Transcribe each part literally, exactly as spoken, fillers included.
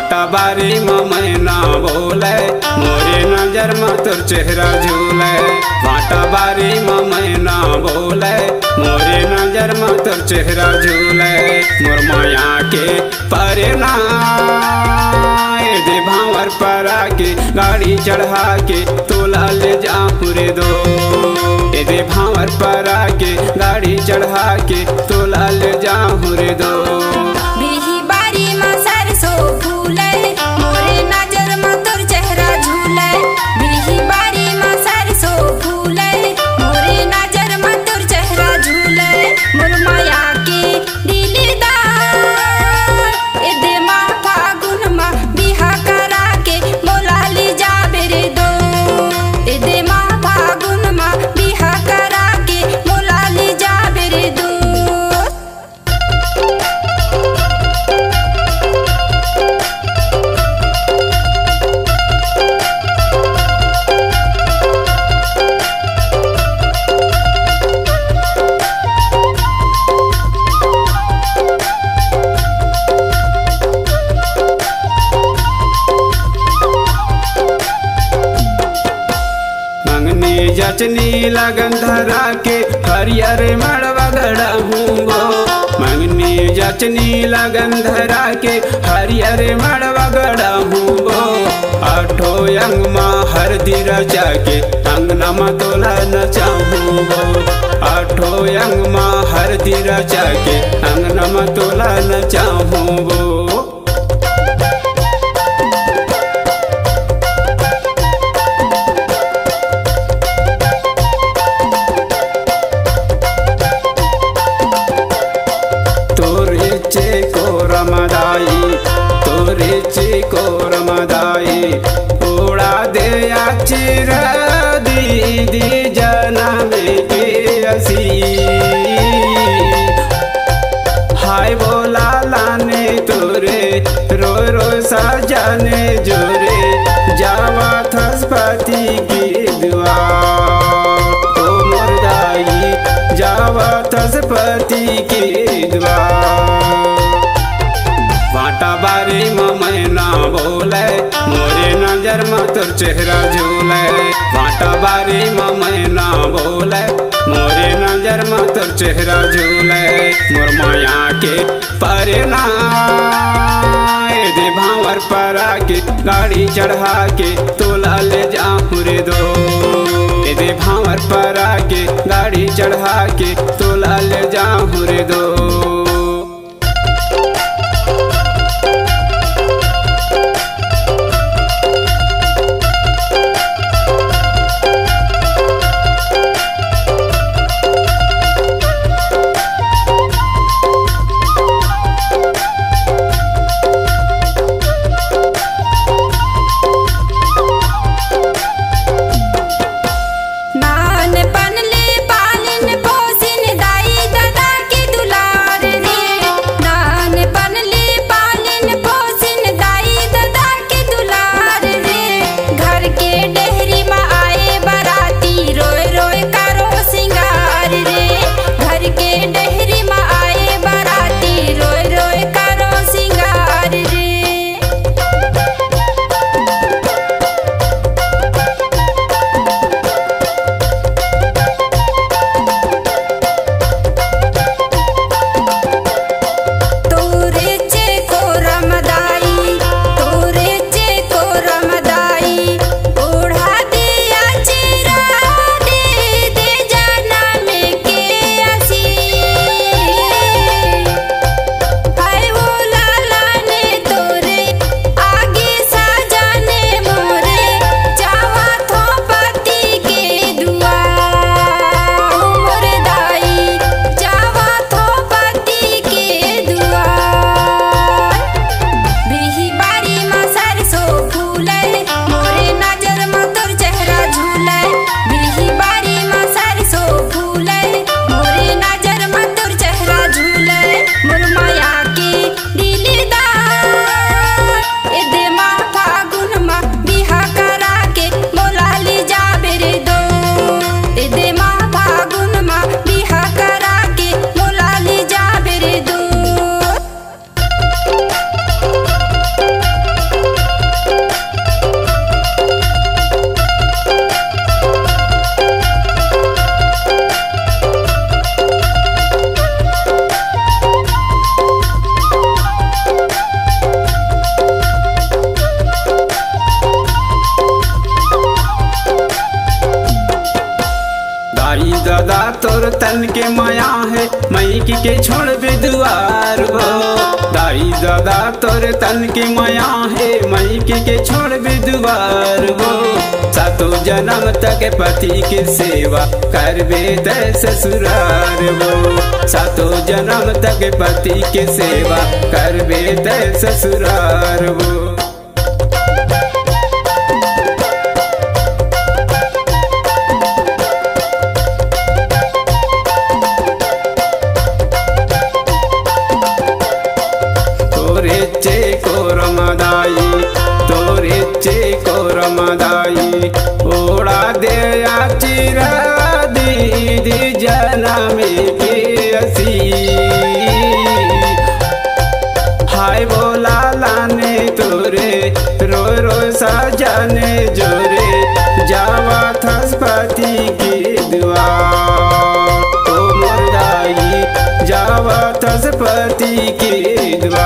वाटा बारी में मैना बोले मोरे नजर में तोर चेहरा झूले। वाटा बारी में मैना बोले मोरे नजर में तोर चेहरा झूले। मोर माया के परे ना दे भावर पर आके गाड़ी चढ़ा के तोला ले जा पूरे दो। दे भावर पर आके गाड़ी चढ़ा के तोला ले जा पूरे दो। जचनी लगन धरा के हरियर मड़वा गड़ा हूँगो। मंगनी जचनी लगन धरा के हरियर मड़वा गड़ा हूँगो। आठो अंग माँ हरदी रचा के अंगना में तोला नचाहूँगो। आठो अंग माँ हरदी रचा के अंगना में तोला नचाहूँगो। तोरे चे को रमदाई उड़ा दे चिर दीदी जनम के असी। हाय बोला लाने तोरे रो रो सजने जोरे जावा थसपति की दुआ। ओ मुर्दाई जावा थसपति की दुआ। वाटा बारी में मैना बोले मोरे नजर में तोर चेहरा झूले। वाटा बारी में मैना बोले मोरे नजर में तोर चेहरा झूले। मोर माया के परे ना दे भावर पर आके गाड़ी चढ़ा के तोला ले जा पूरे दो। दे भावर पर आके गाड़ी चढ़ा के तोला ले जा पूरे दो। नान पनले पालिन पोसिन दाई दादा के दुलार। तोर तन के माया है मई की के छोड़ बेदुआर वो दाई दादा तोर तन के माया है मई की के छोड़ बेदुआर वो सातो जन्म तक पति की सेवा करबे ते ससुरार वो सातो जन्म तक पति की सेवा करबे ते ससुरार वो। तोरे चे को रमदाई तोरे चे को रमदाई ओड़ा दे चिरा दीदी जनम के असी हाय बोला लाने तोरे रो रो सजने जोरे जावा थसपति की दुआ तो मुर्दाई जावा थसपति की दुआ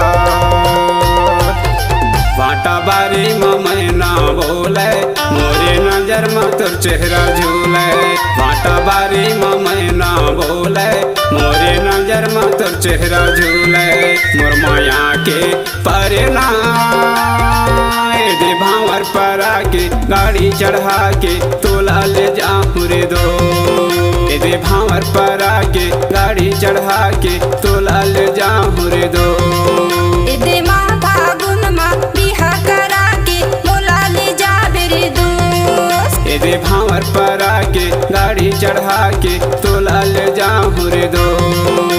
वाटा बारी मैना बोले मोरे नजर में तोर चेहरा झूले वाटा बारी मैना बोले मोरे नजर में तोर चेहरा झूले मोर माया के परेना दे भावर पर आके गाड़ी चढ़ा के तोला ले जा पूरे दो दे भावर पर आके गाड़ी चढ़ा के तोला ले जा पूरे दो दे माँ फागुन माँ बिहा करा के मोला ले जा बेरे दोस्त दे भावर पर आके गाड़ी चढ़ा के तोला ले जा पूरे दो।